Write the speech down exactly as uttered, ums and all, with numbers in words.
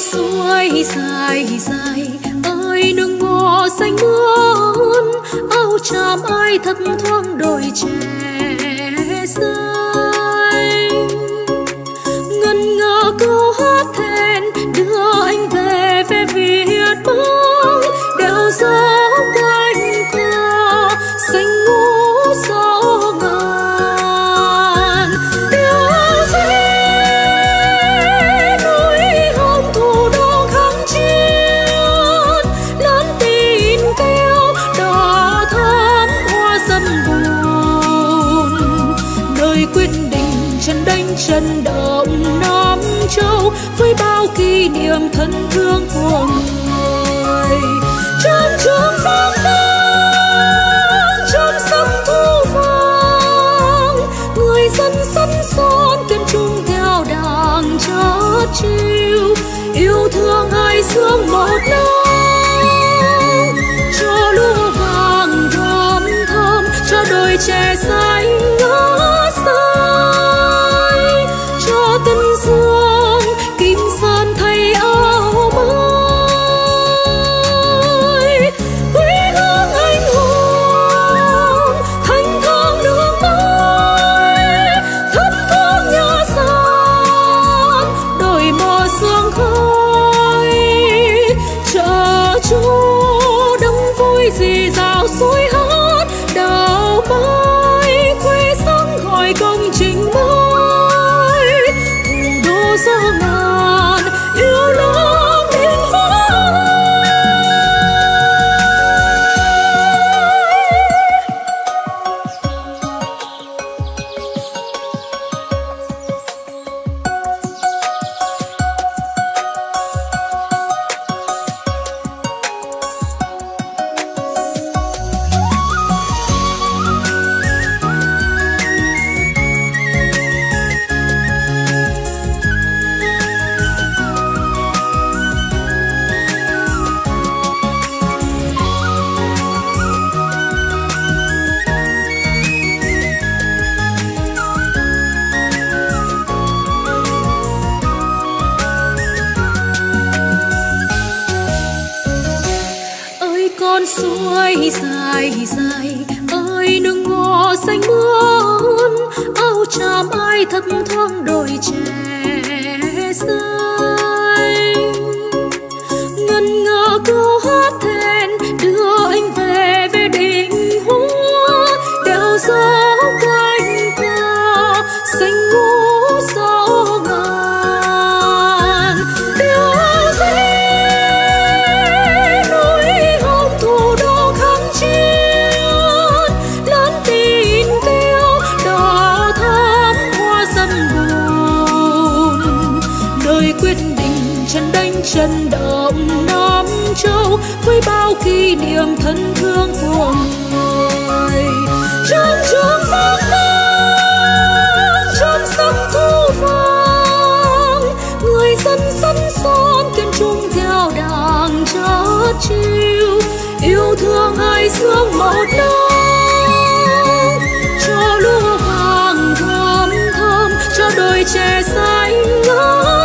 suối dài dài ơi nương mồ xanh mướt, áo chàm ai thấp thoáng đôi trẻ xanh. Ngân nga câu hát thẹn đưa anh về về Việt Bắc, đèo gió quanh co xanh ngũ gió ngàn. Đèo dê núi hồng thủ đô kháng chiến, lớn tin kêu đỏ thắm hoa dâm buồn. Nơi quyết định chân đánh chân động Nam Châu với bao kỷ niệm thân thương của người. Trong trường phong vang, trong sông thu vang, người dân sân son kiên trung theo đảng chót chiu, yêu thương hai xương một nắng. Cho lúa vàng thơm thơm, cho đôi trẻ xanh ngỡ say, cho tân dương kim sơn thay áo mới. Quê hương anh hùng thanh thang nước mây, thấp thoáng nhà gian đồi mò sương khói. Chợ chúa đông vui rì rào suối hát, đào bay khuê sáng gọi công trình mới. Thủ đô gió ngàn yêu lắm tiếng hoa. Con suối dài dài ơi nương ngô xanh mướt, áo chàm ai thấp thoáng đôi trẻ xanh. Ngân nga câu hát thẹn đưa anh về về đỉnh hoa, đèo gió quanh co xanh ngũ gió ngàn. Đèo dê quyết định chân đánh chân động Nam Châu với bao kỷ niệm thân thương của người. Trong trường phong vang, trong sông thu vang, người dân sân son kiên trung theo đảng chót chiu, yêu thương hai xương một nắng. Cho lúa vàng thơm thơm, cho đôi trẻ xanh ngỡ